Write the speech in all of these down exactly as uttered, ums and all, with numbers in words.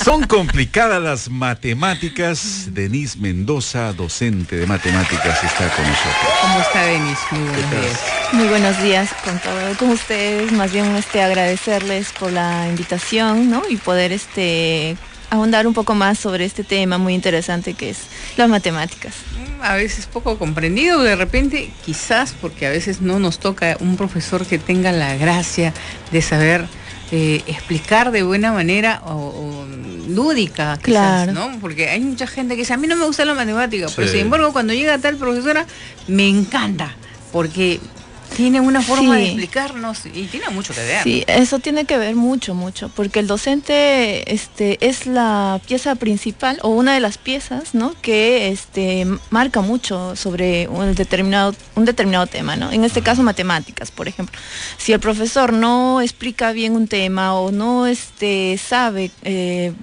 Son complicadas las matemáticas. Denise Mendoza, docente de matemáticas, está con nosotros. ¿Cómo está, Denise? Muy buenos días. Muy buenos días con todo, con ustedes. Más bien este, agradecerles por la invitación, ¿no? Y poder este, ahondar un poco más sobre este tema muy interesante que es las matemáticas. A veces poco comprendido, de repente, quizás porque a veces no nos toca un profesor que tenga la gracia de saber eh, explicar de buena manera o, o lúdica, quizás, claro, ¿no? Porque hay mucha gente que dice, a mí no me gusta la matemática, sí, pero sin embargo cuando llega tal profesora me encanta, porque tiene una forma sí. de explicarnos y tiene mucho que ver. Sí, eso tiene que ver mucho, mucho, porque el docente este, es la pieza principal o una de las piezas, ¿no? Que este, marca mucho sobre un determinado, un determinado tema, ¿no? En este caso matemáticas, por ejemplo. Si el profesor no explica bien un tema o no este, sabe eh,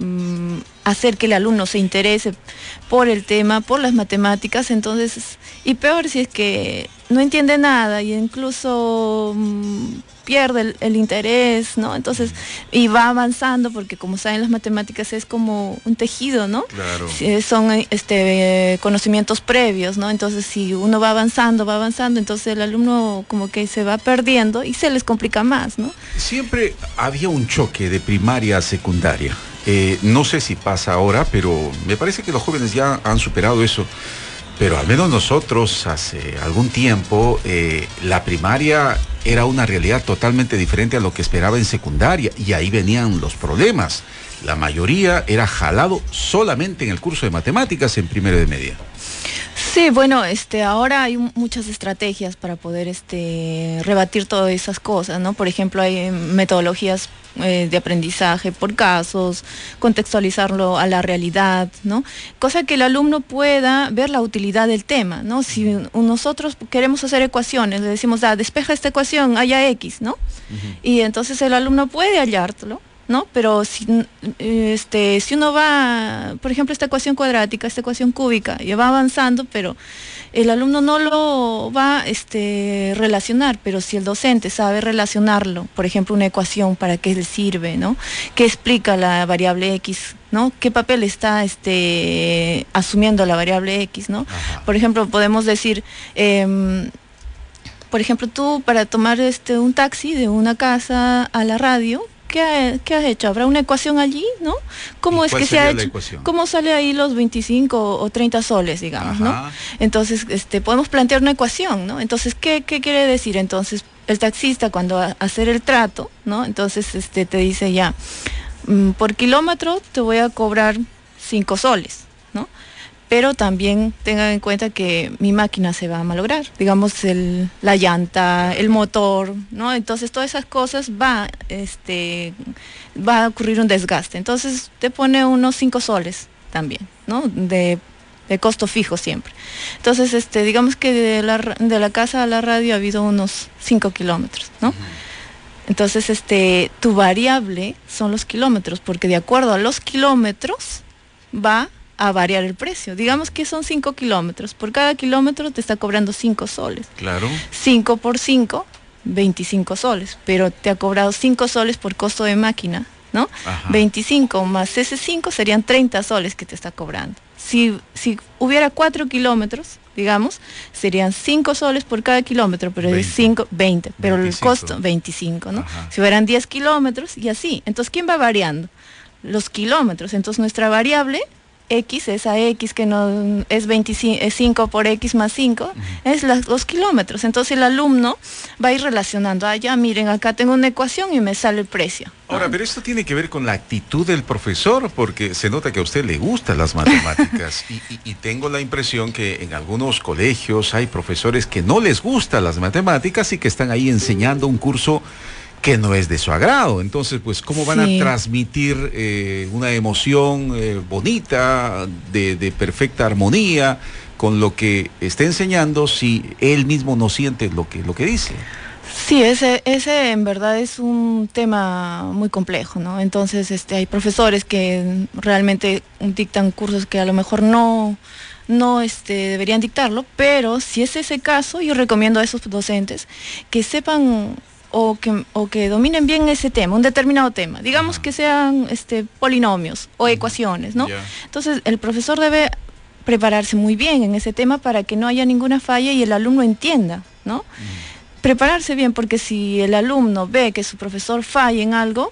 hacer que el alumno se interese por el tema, por las matemáticas, entonces, y peor si es que no entiende nada y incluso mmm, pierde el, el interés, ¿no? Entonces, y va avanzando porque como saben las matemáticas es como un tejido, ¿no? Claro. Son este, conocimientos previos, ¿no? Entonces, si uno va avanzando, va avanzando, entonces el alumno como que se va perdiendo y se les complica más, ¿no? Siempre había un choque de primaria a secundaria. Eh, no sé si pasa ahora, pero me parece que los jóvenes ya han superado eso. Pero al menos nosotros hace algún tiempo eh, la primaria era una realidad totalmente diferente a lo que esperaba en secundaria y ahí venían los problemas. La mayoría era jalado solamente en el curso de matemáticas en primero de media. Sí, bueno, este, ahora hay muchas estrategias para poder este, rebatir todas esas cosas, ¿no? Por ejemplo, hay metodologías eh, de aprendizaje por casos, contextualizarlo a la realidad, ¿no? Cosa que el alumno pueda ver la utilidad del tema, ¿no? Si nosotros queremos hacer ecuaciones, le decimos, ah, despeja esta ecuación, haya X, ¿no? Uh-huh. Y entonces el alumno puede hallarlo, ¿no? Pero si, este, si uno va, por ejemplo, esta ecuación cuadrática, esta ecuación cúbica, y va avanzando, pero el alumno no lo va este, relacionar, pero si el docente sabe relacionarlo, por ejemplo, una ecuación, ¿para qué le sirve, ¿no? ¿Qué explica la variable X? ¿No? ¿Qué papel está este, asumiendo la variable X, ¿no? Ajá. Por ejemplo, podemos decir... Eh, por ejemplo, tú para tomar este, un taxi de una casa a la radio, ¿Qué, ¿qué has hecho? ¿Habrá una ecuación allí, no? ¿Cómo es que se ha hecho? ¿Cómo sale ahí los veinticinco o treinta soles, digamos, ajá, ¿no? Entonces, este, podemos plantear una ecuación, ¿no? Entonces, ¿qué, qué quiere decir? Entonces, el taxista cuando va a hacer el trato, ¿no? Entonces, este, te dice ya, mmm, por kilómetro te voy a cobrar cinco soles, ¿no? Pero también tengan en cuenta que mi máquina se va a malograr, digamos el, la llanta, el motor, ¿no? Entonces todas esas cosas va, este, va a ocurrir un desgaste. Entonces te pone unos cinco soles también, ¿no? De, de costo fijo siempre. Entonces, este, digamos que de la, de la casa a la radio ha habido unos cinco kilómetros, ¿no? Uh-huh. Entonces, este, tu variable son los kilómetros, porque de acuerdo a los kilómetros va a variar el precio. Digamos que son cinco kilómetros. Por cada kilómetro te está cobrando cinco soles. Claro. cinco por cinco, veinticinco soles. Pero te ha cobrado cinco soles por costo de máquina, ¿no? Ajá. veinticinco más ese cinco serían treinta soles que te está cobrando. Si, si hubiera cuatro kilómetros, digamos, serían cinco soles por cada kilómetro, pero es cinco, veinte. Pero veinticinco. El costo, veinticinco, ¿no? Ajá. Si hubieran diez kilómetros y así. Entonces, ¿quién va variando? Los kilómetros. Entonces, nuestra variable X, esa X que no es veinticinco, es cinco por X más cinco, uh-huh, es la, los kilómetros. Entonces el alumno va a ir relacionando, ah, ya miren, acá tengo una ecuación y me sale el precio. Ahora, ¿no? Pero esto tiene que ver con la actitud del profesor, porque se nota que a usted le gustan las matemáticas y, y, y tengo la impresión que en algunos colegios hay profesores que no les gustan las matemáticas y que están ahí enseñando un curso que no es de su agrado. Entonces, pues, ¿cómo van sí. a transmitir eh, una emoción eh, bonita, de, de perfecta armonía con lo que está enseñando si él mismo no siente lo que, lo que dice? Sí, ese, ese en verdad es un tema muy complejo, ¿no? Entonces, este, hay profesores que realmente dictan cursos que a lo mejor no... no este, deberían dictarlo, pero si es ese caso, yo recomiendo a esos docentes que sepan o que, o que dominen bien ese tema, un determinado tema, digamos uh-huh. que sean este, polinomios o ecuaciones, ¿no? Yeah. Entonces el profesor debe prepararse muy bien en ese tema para que no haya ninguna falla y el alumno entienda, ¿no? Uh-huh. Prepararse bien, porque si el alumno ve que su profesor falla en algo,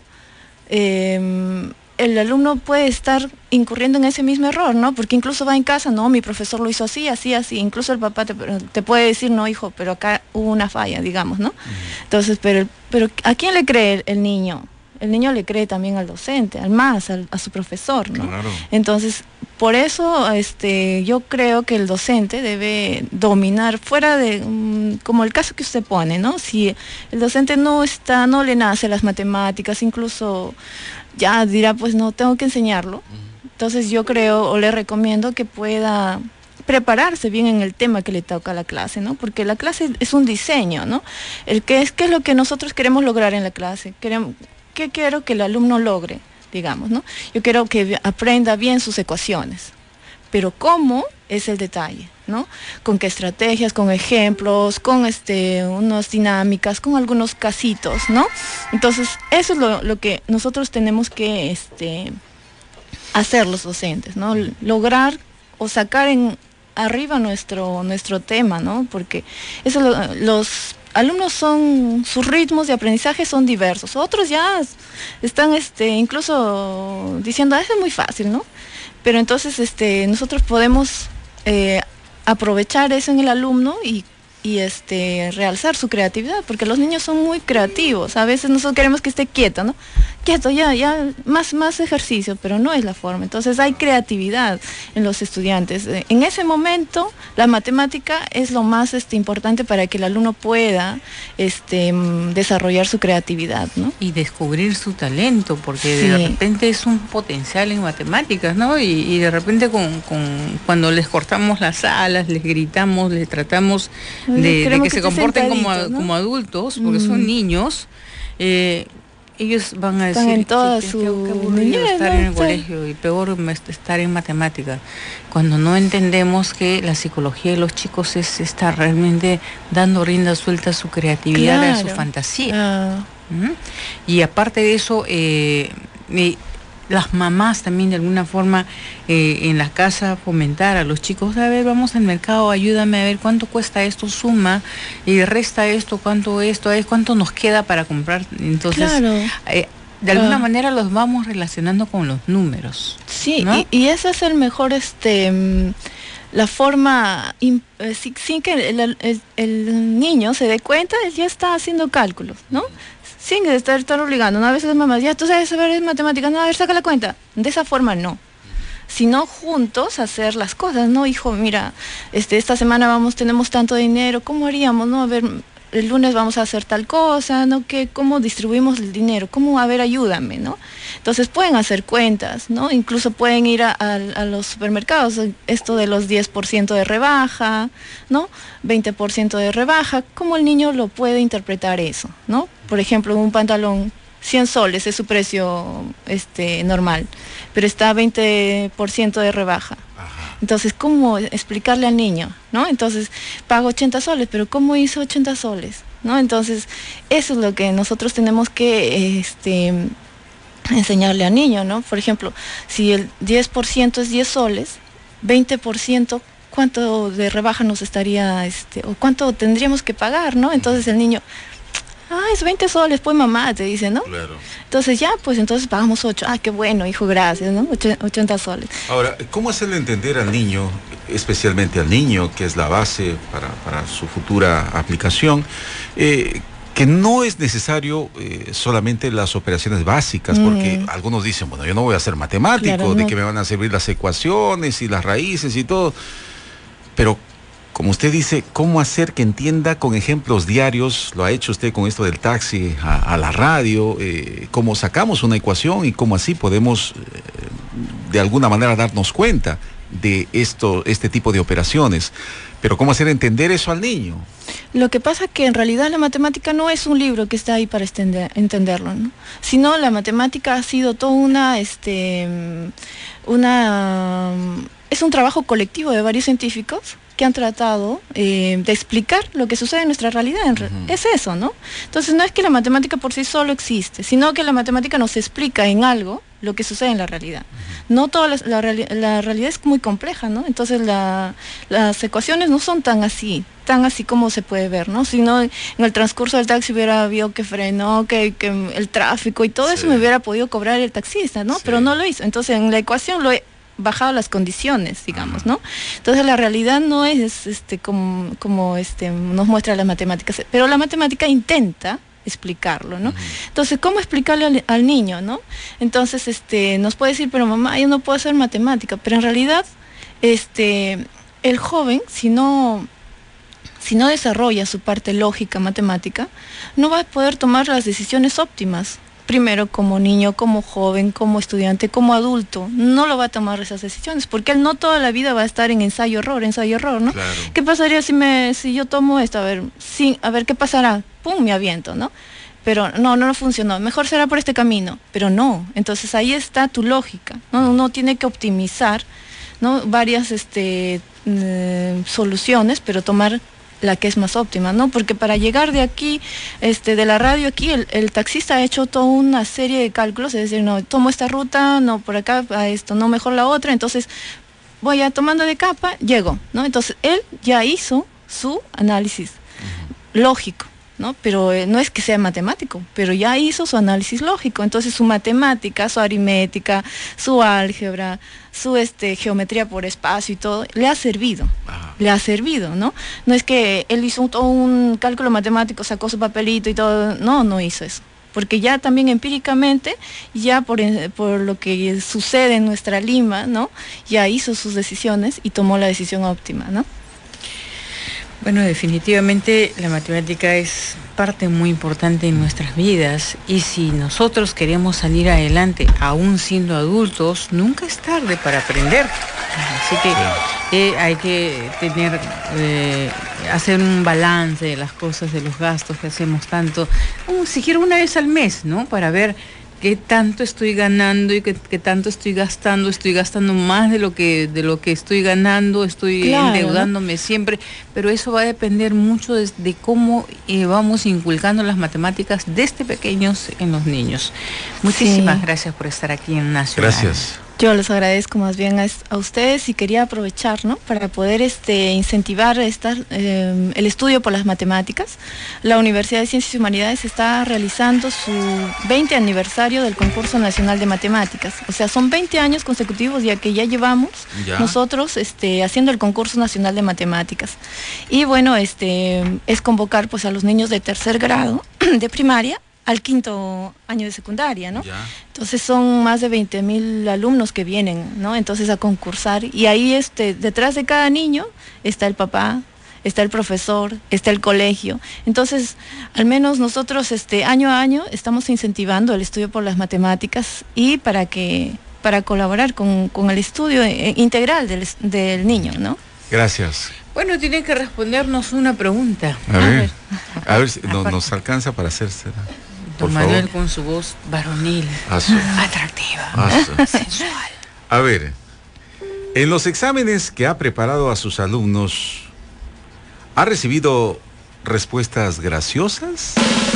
eh, el alumno puede estar incurriendo en ese mismo error, ¿no? Porque incluso va en casa, no, mi profesor lo hizo así, así, así. Incluso el papá te, te puede decir, no, hijo, pero acá hubo una falla, digamos, ¿no? Uh-huh. Entonces, pero, pero ¿a quién le cree el, el niño? El niño le cree también al docente, al más, al, a su profesor, ¿no? Claro. Entonces, por eso este, yo creo que el docente debe dominar fuera de, um, como el caso que usted pone, ¿no? Si el docente no está, no le nace las matemáticas, incluso ya dirá, pues no, tengo que enseñarlo. Entonces yo creo o le recomiendo que pueda prepararse bien en el tema que le toca a la clase, ¿no? Porque la clase es un diseño, ¿no? El que es, ¿qué es lo que nosotros queremos lograr en la clase? Queremos, ¿qué quiero que el alumno logre, digamos, ¿no? Yo quiero que aprenda bien sus ecuaciones, pero ¿cómo? Es el detalle, ¿no? Con qué estrategias, con ejemplos, con este, unas dinámicas, con algunos casitos, ¿no? Entonces, eso es lo, lo que nosotros tenemos que este, hacer los docentes, ¿no? Lograr o sacar en arriba nuestro, nuestro tema, ¿no? Porque eso lo, los alumnos son, sus ritmos de aprendizaje son diversos. Otros ya están este, incluso diciendo, ah, eso es muy fácil, ¿no? Pero entonces este, nosotros podemos eh, aprovechar eso en el alumno y, y este, realzar su creatividad, porque los niños son muy creativos. A veces nosotros queremos que esté quieto, ¿no? Quieto, ya, ya, más, más ejercicio, pero no es la forma. Entonces hay creatividad en los estudiantes. En ese momento, la matemática es lo más este, importante para que el alumno pueda este, desarrollar su creatividad, ¿no? Y descubrir su talento, porque sí. de repente es un potencial en matemáticas, ¿no? Y, y de repente con, con, cuando les cortamos las alas, les gritamos, les tratamos de, de que, que se comporten como, ¿no? como adultos, porque mm. son niños, eh, ellos van a Están decir en toda que, su que, que aburrido estar en el colegio y peor estar en matemáticas, cuando no entendemos que la psicología de los chicos es estar realmente dando rienda suelta a su creatividad, claro. a su fantasía. Ah. ¿Mm? Y aparte de eso, eh, eh, las mamás también de alguna forma eh, en la casa fomentar a los chicos, a ver, vamos al mercado, ayúdame a ver cuánto cuesta esto, suma, y resta esto, cuánto esto es, cuánto nos queda para comprar. Entonces, claro. eh, de alguna ah. manera los vamos relacionando con los números. Sí, ¿no? y, y ese es el mejor, este, la forma, sin, sin que el, el, el niño se dé cuenta, él ya está haciendo cálculos, ¿no? Sin estar, estar obligando, ¿no? A veces las mamás, ya tú sabes saber matemáticas, no, a ver, saca la cuenta. De esa forma no. Sino juntos hacer las cosas, ¿no? Hijo, mira, este, esta semana vamos, tenemos tanto dinero, ¿cómo haríamos, no? A ver, el lunes vamos a hacer tal cosa, ¿no? ¿Qué, ¿Cómo distribuimos el dinero? ¿Cómo? A ver, ayúdame, ¿no? Entonces pueden hacer cuentas, ¿no? Incluso pueden ir a, a, a los supermercados, esto de los diez por ciento de rebaja, ¿no? veinte por ciento de rebaja, ¿cómo el niño lo puede interpretar eso, ¿no? Por ejemplo, un pantalón, cien soles es su precio este, normal, pero está a veinte por ciento de rebaja. Entonces, ¿cómo explicarle al niño, ¿no? Entonces, pago ochenta soles, pero ¿cómo hizo ochenta soles? ¿No? Entonces, eso es lo que nosotros tenemos que este, enseñarle al niño, ¿no? Por ejemplo, si el diez por ciento es diez soles, veinte por ciento, ¿cuánto de rebaja nos estaría, este, o cuánto tendríamos que pagar, ¿no? Entonces el niño, ah, es veinte soles, pues mamá, te dice, ¿no? Claro. Entonces ya, pues entonces pagamos ocho. Ah, qué bueno, hijo, gracias, ¿no? ochenta soles. Ahora, ¿cómo hacerle entender al niño, especialmente al niño, que es la base para, para su futura aplicación, eh, que no es necesario eh, solamente las operaciones básicas, porque mm. algunos dicen, bueno, yo no voy a ser matemático, claro, de no. que me van a servir las ecuaciones y las raíces y todo, pero como usted dice, ¿cómo hacer que entienda con ejemplos diarios? Lo ha hecho usted con esto del taxi a, a la radio, eh, cómo sacamos una ecuación y cómo así podemos eh, de alguna manera darnos cuenta de esto, este tipo de operaciones. Pero ¿cómo hacer entender eso al niño? Lo que pasa es que en realidad la matemática no es un libro que está ahí para extender, entenderlo, ¿no? Sino la matemática ha sido toda una, este, una, es un trabajo colectivo de varios científicos que han tratado eh, de explicar lo que sucede en nuestra realidad. Uh-huh. Es eso, ¿no? Entonces no es que la matemática por sí solo existe, sino que la matemática nos explica en algo lo que sucede en la realidad. Uh-huh. No toda la, la, reali la realidad es muy compleja, ¿no? Entonces la, las ecuaciones no son tan así, tan así como se puede ver, ¿no? Si no, en el transcurso del taxi hubiera habido que frenó, que, que el tráfico y todo sí. eso me hubiera podido cobrar el taxista, ¿no? Sí. Pero no lo hizo. Entonces en la ecuación lo he bajado las condiciones, digamos, ¿no? Entonces la realidad no es este como, como este nos muestra las matemáticas, pero la matemática intenta explicarlo, ¿no? Uh-huh. Entonces, ¿cómo explicarle al, al niño, ¿no? Entonces, este, nos puede decir, pero mamá, yo no puedo hacer matemática, pero en realidad, este, el joven, si no, si no desarrolla su parte lógica, matemática, no va a poder tomar las decisiones óptimas. Primero como niño, como joven, como estudiante, como adulto, no lo va a tomar esas decisiones, porque él no toda la vida va a estar en ensayo-error, ensayo-error, ¿no? Claro. ¿Qué pasaría si me, si yo tomo esto? A ver, sí, a ver, ¿qué pasará? ¡Pum! Me aviento, ¿no? Pero no, no funcionó, mejor será por este camino, pero no. Entonces ahí está tu lógica, ¿no? Uno tiene que optimizar, ¿no? Varias este, eh, soluciones, pero tomar la que es más óptima, ¿no? Porque para llegar de aquí, este, de la radio aquí, el, el taxista ha hecho toda una serie de cálculos, es decir, no, tomo esta ruta, no, por acá, a esto, no, mejor la otra, entonces voy a tomando de capa, llego, ¿no? Entonces él ya hizo su análisis uh-huh. lógico, ¿no? Pero eh, no es que sea matemático, pero ya hizo su análisis lógico, entonces su matemática, su aritmética, su álgebra, su este, geometría por espacio y todo, le ha servido, Ajá. le ha servido, ¿no? No es que él hizo un, un cálculo matemático, sacó su papelito y todo, no, no hizo eso, porque ya también empíricamente, ya por, por lo que sucede en nuestra Lima, ¿no? Ya hizo sus decisiones y tomó la decisión óptima, ¿no? Bueno, definitivamente la matemática es parte muy importante en nuestras vidas y si nosotros queremos salir adelante, aún siendo adultos, nunca es tarde para aprender. Así que eh, hay que tener, eh, hacer un balance de las cosas, de los gastos que hacemos tanto, um, siquiera una vez al mes, ¿no? Para ver qué tanto estoy ganando y qué, qué tanto estoy gastando, estoy gastando más de lo que de lo que estoy ganando, estoy claro, endeudándome ¿no? siempre, pero eso va a depender mucho de, de cómo eh, vamos inculcando las matemáticas desde pequeños en los niños. Muchísimas sí. gracias por estar aquí en Nacional. Gracias. Yo les agradezco más bien a, a ustedes y quería aprovechar, ¿no? Para poder este, incentivar esta, eh, el estudio por las matemáticas. La Universidad de Ciencias y Humanidades está realizando su veinte aniversario del Concurso Nacional de Matemáticas. O sea, son veinte años consecutivos ya que ya llevamos ya. nosotros este, haciendo el Concurso Nacional de Matemáticas. Y bueno, este, es convocar pues, a los niños de tercer grado de primaria al quinto año de secundaria, ¿no? Ya. Entonces son más de veinte mil alumnos que vienen, ¿no? Entonces a concursar y ahí este, detrás de cada niño está el papá, está el profesor, está el colegio. Entonces, al menos nosotros este, año a año estamos incentivando el estudio por las matemáticas y para que para colaborar con, con el estudio integral del, del niño, ¿no? Gracias. Bueno, tienen que respondernos una pregunta. A ver, a ver, a ver si no, nos alcanza para hacerse. Don Manuel con su voz varonil, Aso. atractiva, Aso. sensual. A ver, en los exámenes que ha preparado a sus alumnos, ¿ha recibido respuestas graciosas?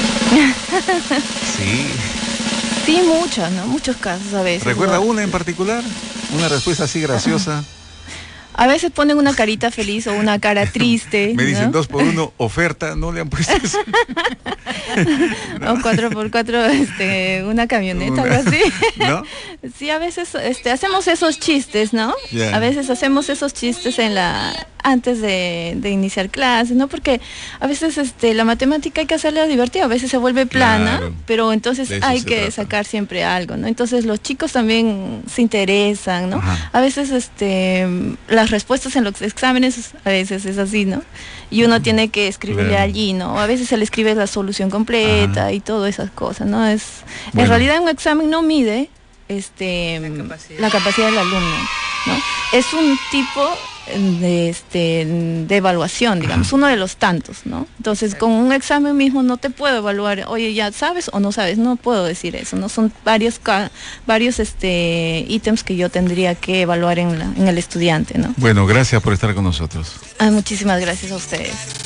Sí. Sí, muchas, ¿no? Muchos casos a veces. ¿Recuerda ¿no? una en particular? ¿Una respuesta así graciosa? A veces ponen una carita feliz o una cara triste. Me dicen ¿no? dos por uno, oferta, no le han puesto eso. ¿No? O cuatro por cuatro, este, una camioneta, una, algo así. ¿No? Sí, a veces este, hacemos esos chistes, ¿no? Yeah. A veces hacemos esos chistes en la antes de, de iniciar clases, ¿no? Porque a veces este, la matemática hay que hacerla divertida, a veces se vuelve plana, claro, pero entonces hay que trata. sacar siempre algo, ¿no? Entonces los chicos también se interesan, ¿no? Ajá. A veces este, las respuestas en los exámenes a veces es así, ¿no? Y uno tiene que escribirle claro. allí, ¿no? A veces se le escribe la solución completa Ajá. y todas esas cosas, ¿no? Es, bueno. En realidad un examen no mide este, la capacidad, la capacidad del alumno, ¿no? es un tipo de, este, de evaluación, digamos, Ajá. uno de los tantos, ¿no? Entonces, con un examen mismo no te puedo evaluar, oye, ya sabes o no sabes, no puedo decir eso, ¿no? Son varios, varios este, ítems que yo tendría que evaluar en, la, en el estudiante, ¿no? Bueno, gracias por estar con nosotros. Ah, muchísimas gracias a ustedes.